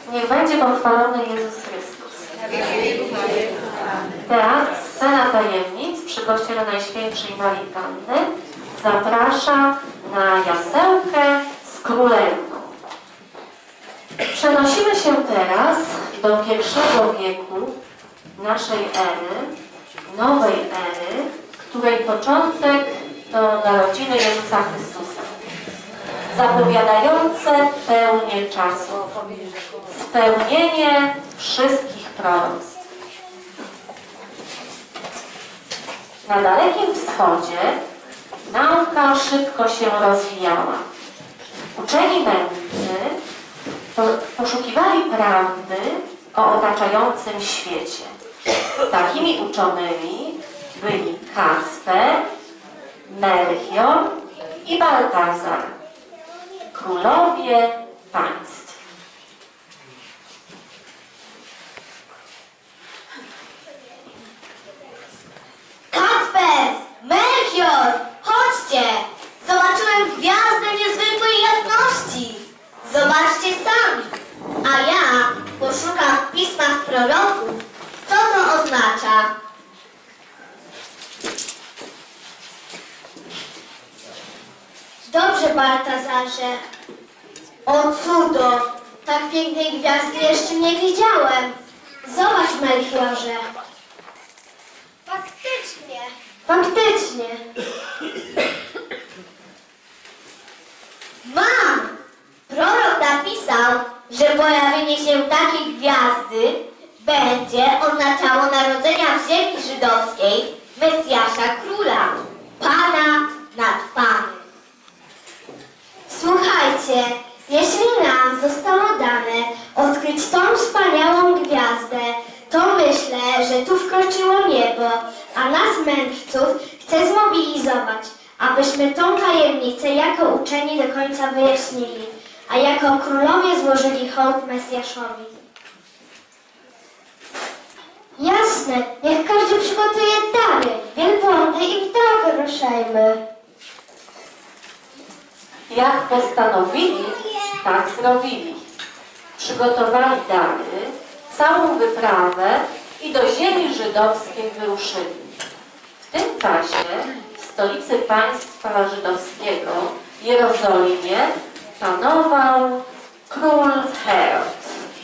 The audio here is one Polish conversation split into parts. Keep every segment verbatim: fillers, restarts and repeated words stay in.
Niech będzie pochwalony Jezus Chrystus. Teatr Scena Tajemnic przy kościele Najświętszej Marii Panny zaprasza na jasełkę z królewną. Przenosimy się teraz do pierwszego wieku naszej ery, nowej ery, której początek to narodziny Jezusa Chrystusa, zapowiadające pełnię czasu, spełnienie wszystkich proroctw. Na Dalekim Wschodzie nauka szybko się rozwijała. Uczeni mędrcy poszukiwali prawdy o otaczającym świecie. Takimi uczonymi byli Kacper, Melchior i Baltazar, królowie państw. Kacper! Melchior! Chodźcie! Zobaczyłem gwiazdę niezwykłej jasności! Zobaczcie sami! A ja poszukam w pismach proroków, co to oznacza. Dobrze, Baltazarze. O cudo! Tak pięknej gwiazdy jeszcze nie widziałem. Zobacz, Melchiorze. Faktycznie. Faktycznie. Mam! Prorok napisał, że pojawienie się takiej gwiazdy będzie oznaczało narodzenia w ziemi żydowskiej Mesjasza Króla, Pana nad Pany. Słuchajcie, jeśli nam zostało dane odkryć tą wspaniałą gwiazdę, to myślę, że tu wkroczyło niebo, a nas mędrców chce zmobilizować, abyśmy tą tajemnicę jako uczeni do końca wyjaśnili, a jako królowie złożyli hołd Mesjaszowi. Jasne, niech każdy przygotuje dary, wielbłądy i w drogę ruszajmy. Jak postanowili, tak zrobili. Przygotowali dary, całą wyprawę i do ziemi żydowskiej wyruszyli. W tym czasie w stolicy państwa żydowskiego, Jerozolimie, panował król Herod.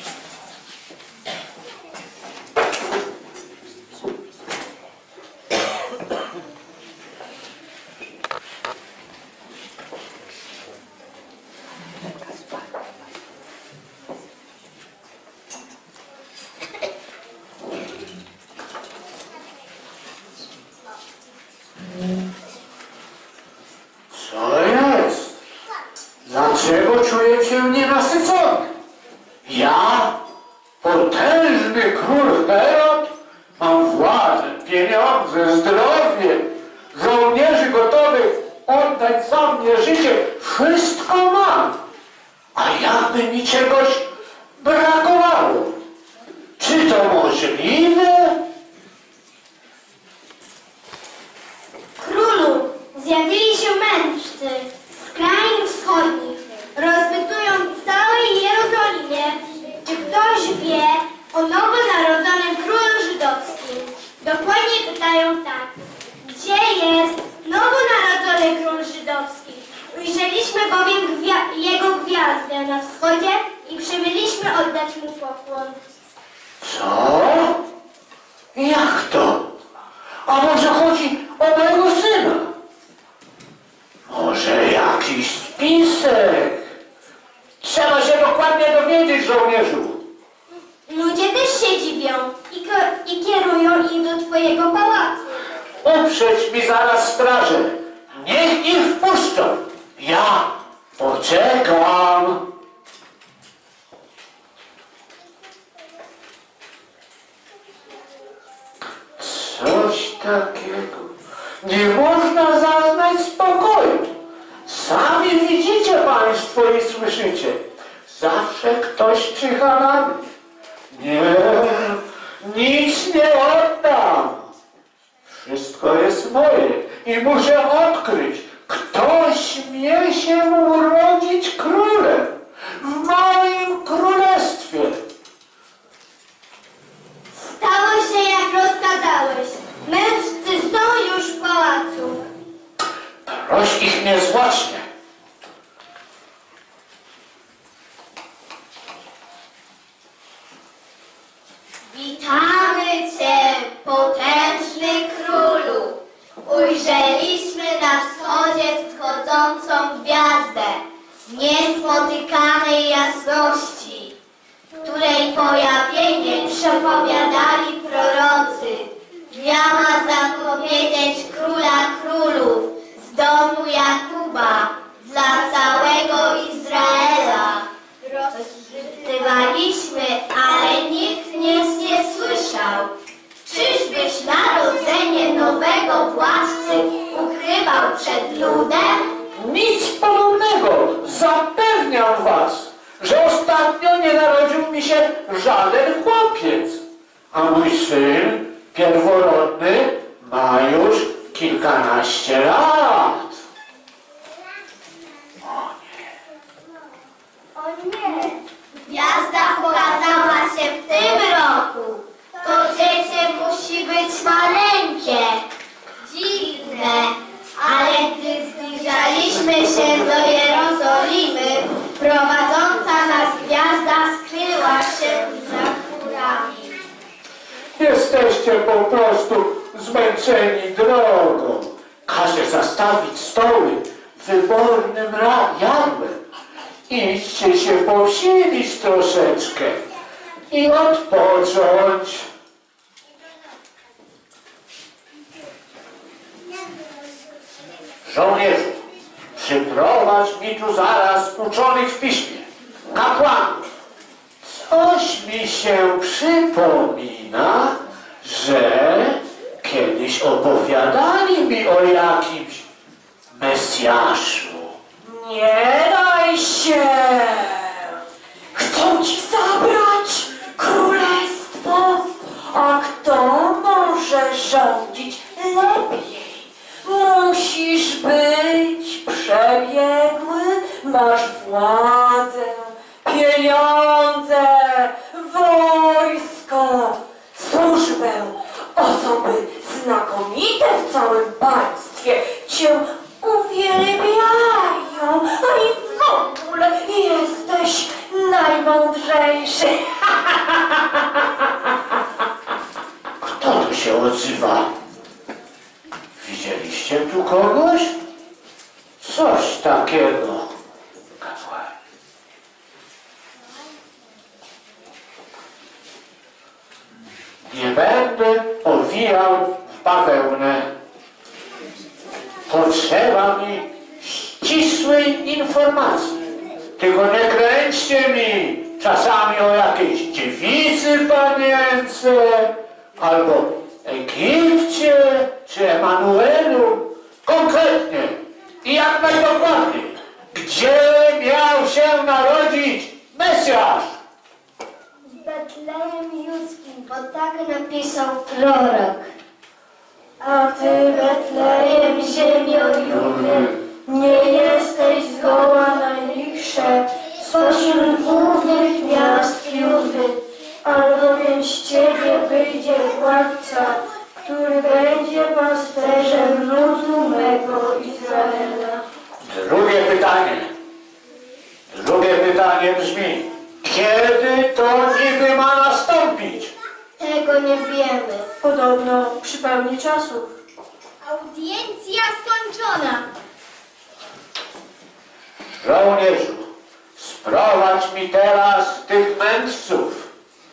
Co jest? Dlaczego czuję się nienasycony? Ja, potężny król Herod, mam władzę, pieniądze, zdrowie, żołnierzy gotowych oddać za mnie życie. Wszystko mam. A jakby mi czegoś brakowało? Czy to możliwe? Królu, zjawili się mędrcy z krain wschodnich, rozpytując całej Jerozolimie, czy ktoś wie o nowonarodzonym królu żydowskim. Dokładnie pytają tak: gdzie jest nowonarodzony król żydowski? Ujrzeliśmy bowiem gwia jego gwiazdę na wschodzie i przybyliśmy oddać mu pokłon. Co? Jak to? A może chodzi o mojego syna? Może jakiś spisek? Trzeba się dokładnie dowiedzieć, żołnierzu. Ludzie też się dziwią i, i kierują ich do twojego pałacu. Uprzeć mi zaraz strażę. Niech ich wpuszczą. Ja poczekam. Coś takiego. Nie można zaznać spokoju. Sami widzicie państwo i słyszycie. Zawsze ktoś czyha na mnie. Nie, nic nie oddam. Wszystko jest moje i muszę odkryć, kto śmie się urodzić królem w moim królestwie. na wschodzie wschodzącą gwiazdę niespotykanej jasności, której pojawienie przepowiadali prorocy. Miała zapowiedzieć króla królów z domu Jakuba dla całego Izraela. Rozpytywaliśmy, ale nikt nic nie słyszał. Czyżbyś narodzenie nowego władcy ukrywał przed ludem? Nic podobnego. Zapewniam was, że ostatnio nie narodził mi się żaden chłopiec, a mój syn pierworodny ma już kilkanaście lat. O nie! Gwiazda pokazała się w tym roku. To dziecię musi być maleńkie. Dziwne, ale gdy zbliżaliśmy się do Jerozolimy, prowadząca nas gwiazda skryła się za chmurami. Jesteście po prostu zmęczeni drogą. Każę zastawić stoły wybornym ra- jadłem. Idźcie się powsilić troszeczkę i odpocząć. Żołnierzu, przyprowadź mi tu zaraz uczonych w piśmie, kapłanów. Coś mi się przypomina, że kiedyś opowiadali mi o jakimś Mesjaszu. Nie daj się! Chcą ci zabrać królestwo, a kto może rządzić lepiej? Musisz być przebiegły, masz władzę, pieniądze, wojsko, służbę. Osoby znakomite w całym państwie cię uwielbiają, a i w ogóle jesteś najmądrzejszy. Kto tu się odzywa? Widzieliście tu kogoś? Coś takiego. Kapłan. Nie będę owijał w bawełnę. Potrzeba mi ścisłej informacji. Tylko nie kręćcie mi czasami o jakiejś dziewicy panience, albo Egipcie, czy Emanuelu. Konkretnie i jak najdokładniej. Gdzie miał się narodzić Mesjasz? W Betlejem Judzkim, bo tak napisał prorok. A ty, Betlejem, ziemio Judy, nie jesteś zgoła najlichsze spośród głównych miast Judy, albowiem z ciebie wyjdzie władca, który będzie pasterzem ludu mego Izraela. Drugie pytanie. Drugie pytanie brzmi, kiedy to niby ma nastąpić? Tego nie wiemy. Podobno przy pełni czasów. Audiencja skończona. Żołnierzu, sprowadź mi teraz tych mędrców.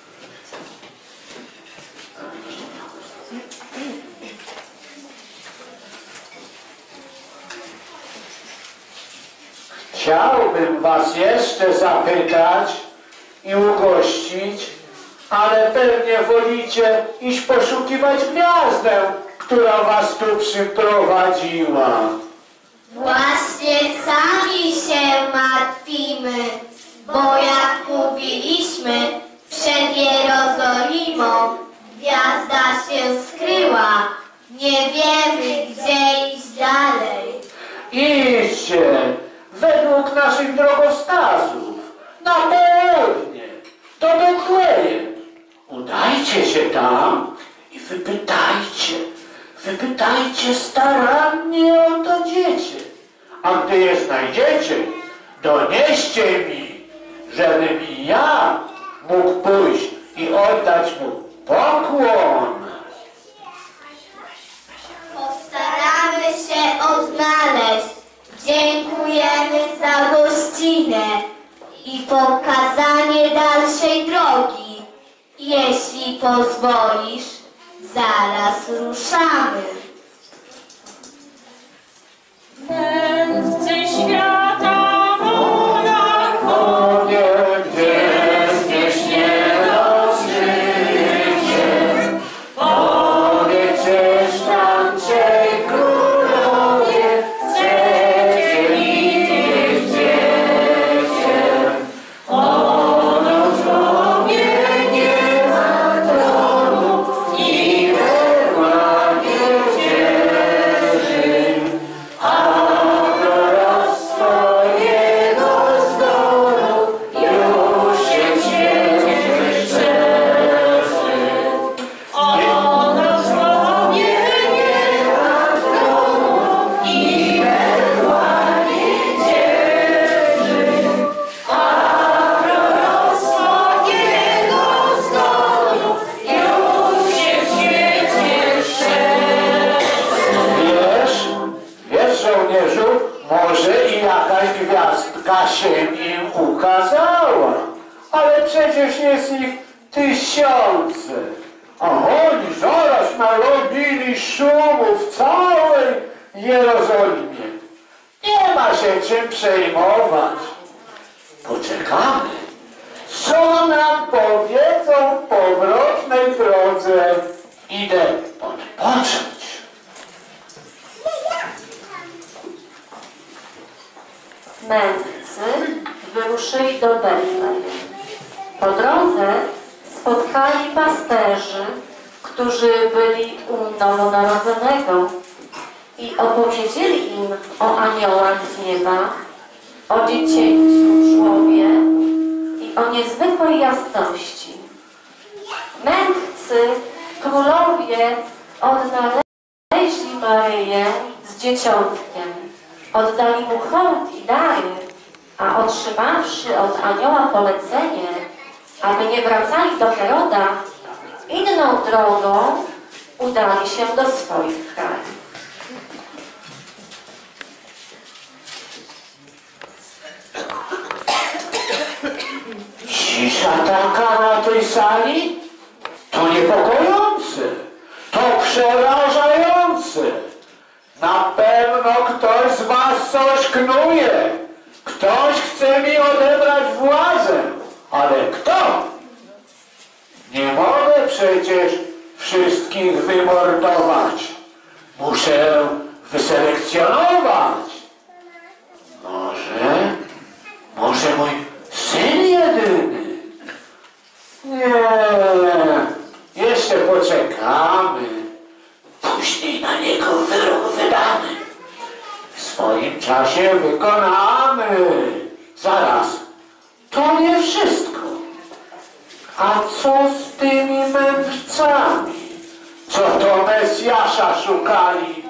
Chciałbym was jeszcze zapytać i ugościć, ale pewnie wolicie iść poszukiwać gwiazdę, która was tu przyprowadziła. Właśnie sami się martwimy, bo jak mówiliśmy, przed Jerozolimą gwiazda się skryła. Nie wiemy, gdzie iść dalej. Idźcie według naszych drogowskazów na południe do Betlejem. Udajcie się tam i wypytajcie, wypytajcie starannie o to dziecię. A gdy je znajdziecie, donieście mi, żebym i ja mógł pójść i oddać mu pokłon. Postaramy się odnaleźć pokazanie dalszej drogi. Jeśli pozwolisz, zaraz ruszamy. Mędrcy świata monarchowie, bezpiecznie rozżyjcie. Powiedzesz tam, czej królowie, chcecie widzieć dziecię. Ono w grobie nie ma tronu i perła nie dzierży. Może i jakaś gwiazdka się im ukazała, ale przecież jest ich tysiące, a oni zaraz narobili szumu w całej Jerozolimie. Nie ma się czym przejmować. Poczekamy, co nam powiedzą w powrotnej drodze. Idę odpocząć. Mędrcy wyruszyli do Betlejem. Po drodze spotkali pasterzy, którzy byli u nowonarodzonego i opowiedzieli im o aniołach z nieba, o dziecięciu w żłobie i o niezwykłej jasności. Mędrcy królowie odnaleźli Maryję z dzieciątkiem. Oddali mu hołd i dary, a otrzymawszy od anioła polecenie, aby nie wracali do Heroda, inną drogą udali się do swoich krajów. Cisza taka na tej sali? To niepokojące, to przerażające. Na pewno ktoś z was coś knuje. Ktoś chce mi odebrać władzę. Ale kto? Nie mogę przecież wszystkich wymordować. Muszę wyselekcjonować. Może, może mój syn jedyny? Nie, jeszcze poczekamy. Później na niego wyrok wydamy. W swoim czasie wykonamy. Zaraz, to nie wszystko. A co z tymi mędrcami, co do Mesjasza szukali?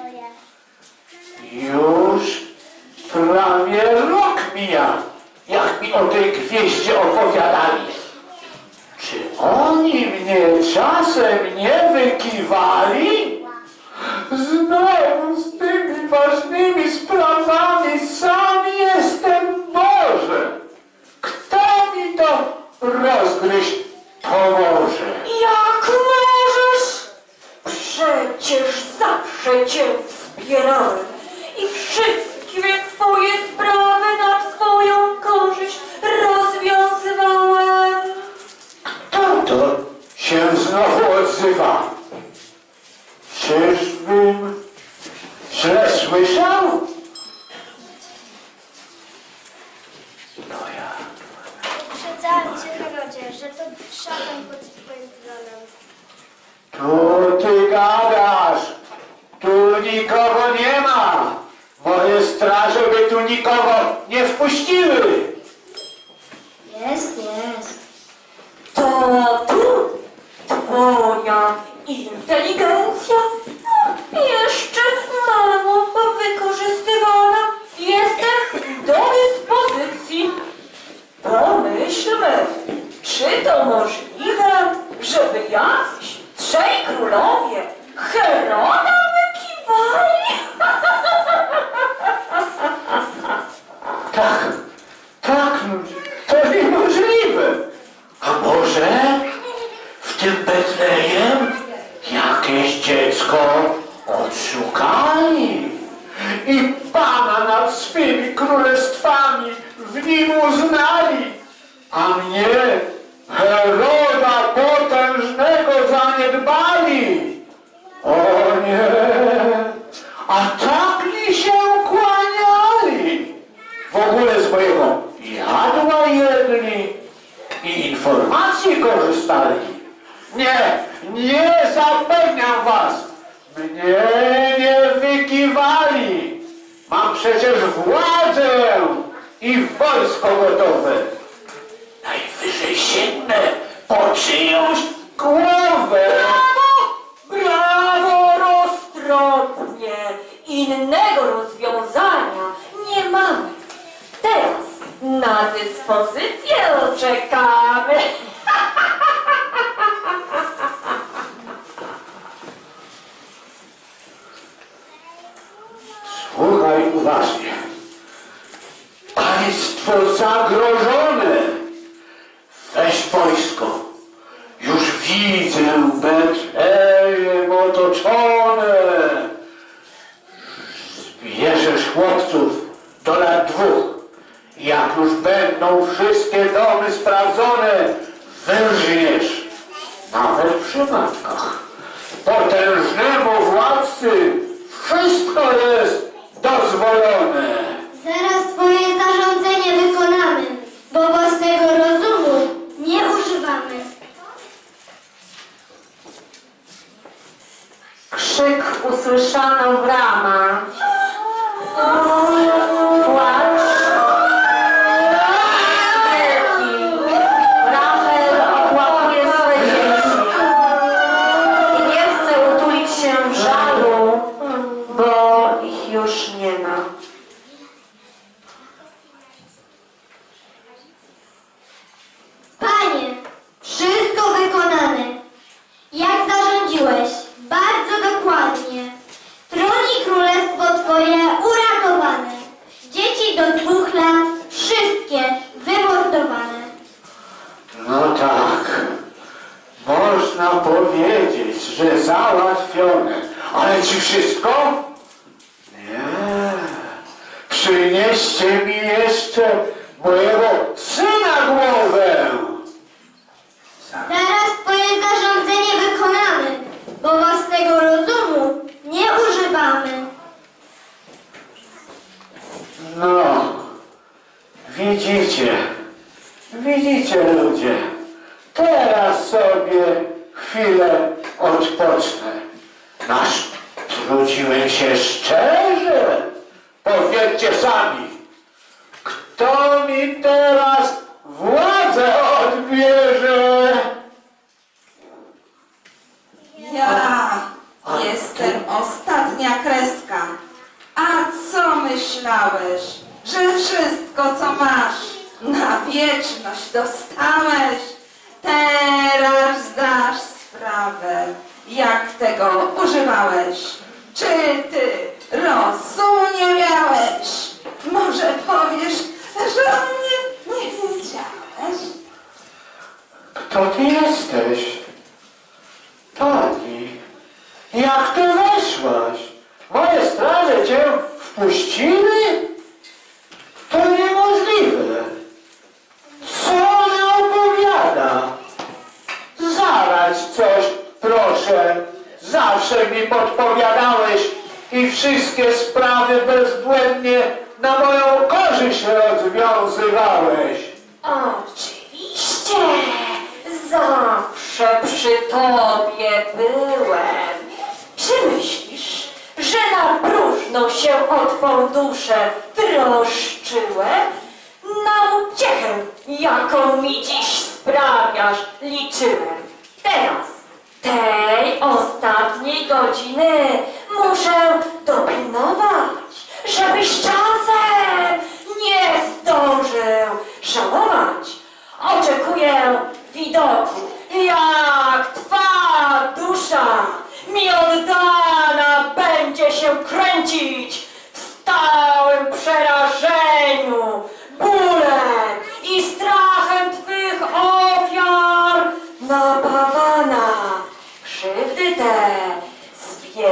Już prawie rok mija, jak mi o tej gwieździe opowiadali. Czy oni mnie czasem nie wykiwali? Znowu z tymi ważnymi sprawami sam jestem Boże. Kto mi to rozgryźć pomoże? Jak możesz? Przecież zawsze cię wspierałem i wszystkie twoje sprawy na twoją korzyść rozwiązywałem. Kto to się znowu odzywa? Czyżbym źle słyszał? No ja. Uprzedzałem cię, Herodzie, że to szatan pod twoim tronem. Tu ty gadasz. Tu nikogo nie ma. Moje straże by tu nikogo nie wpuściły. Jest, jest. To tu twoja inteligencja jeszcze mało wykorzystywana. Jestem do dyspozycji. Pomyślmy, czy to możliwe, żeby jacyś trzej królowie Heroda wykiwali? Tak, tak, to nie wszystko odszukali i Pana nad swymi królestwami w nim uznali, a mnie, Heroda potężnego, zaniedbali. O nie, a tak mi się kłaniali. W ogóle z mojego jadła jedli i informacji korzystali. Nie, nie zapewniam was, mnie nie wykiwali. Mam przecież władzę i wojsko gotowe. Najwyżej sięgnę po czyjąś głowę. Brawo, roztropnie! Innego rozwiązania nie mamy. Teraz na dyspozycję czekamy. Słuchaj uważnie. Państwo zagrożone. Weź wojsko. Już widzę Betlejem otoczone. Zbierzesz chłopców do lat dwóch. Jak już będą wszystkie domy sprawdzone, wyrżniesz. Nawet przy matkach. Potężnemu władcy wszystko jest dozwolone. Zaraz twoje zarządzenie wykonamy, bo własnego rozumu nie używamy. Krzyk usłyszano w ramach. Płacz. Krzyki. Rachel opłakuje swe dzieci. I nie chce utulić się w żalu, bo ich już nie ma. Panie, wszystko wykonane. Jak zarządziłeś, bardzo dokładnie. Tron i królestwo twoje uratowane. Dzieci do dwóch lat, wszystkie wymordowane. No tak, można powiedzieć, że załatwione. Ale czy wszystko? Nie. Przynieście mi jeszcze mojego syna głowę. Zaraz twoje zarządzenie wykonamy, bo własnego rozumu nie używamy. No, widzicie, widzicie ludzie, teraz sobie chwilę odpocznę. Nasz trudziłem się szczerze. Powiedzcie sami, kto mi teraz władzę odbierze? Ja jestem ostatnia kreska. A co myślałeś, że wszystko co masz na wieczność dostałeś? Teraz zdasz sprawę, jak tego używałeś. Czy ty rozumu nie miałeś? Może powiesz, że o mnie nie wiedziałeś? Kto ty jesteś? Pani, jak ty weszłaś? Moje straże cię wpuściły? To niemożliwe. Co ona opowiada? Zaraz coś, proszę. Zawsze mi podpowiadałeś i wszystkie sprawy bezbłędnie na moją korzyść rozwiązywałeś. Oczywiście, zawsze przy tobie byłem. Czy myślisz, że na próżno się o twą duszę troszczyłem? Na uciechę, jaką mi dziś sprawiasz, liczyłem. Teraz, tej ostatniej godziny muszę dopilnować, żebyś czasem nie zdążył żałować. Oczekuję widoku, jak twa dusza mi oddana będzie się kręcić w stałym przerażeniu, bólem i strachem twych ofiar napawana. Krzywdy te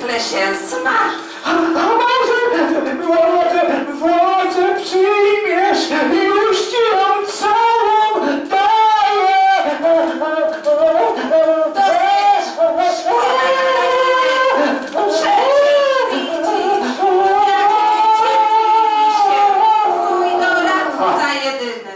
ciągle się smaży. A może władzę, władzę przyjmiesz i już ci ją całą daję. Przecież widzisz, jak niecierpliwi się twój doradca jedyny.